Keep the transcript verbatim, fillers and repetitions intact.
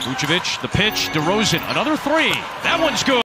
Vucevic, the pitch, Derozan, another three. That one's good.